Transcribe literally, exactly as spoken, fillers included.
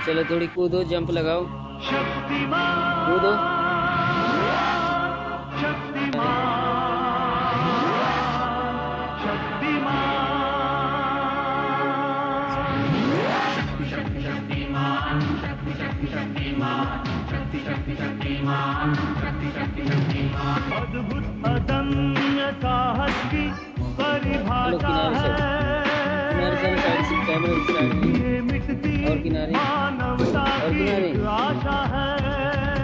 चलो थोड़ी कूदो, जंप लगाओ, कूदो। अद्भुत अदम्य साहस की परिभाषा है, किनारे से साइड से कैमरे की साइड में, और किनारे, और किनारे। आशा है।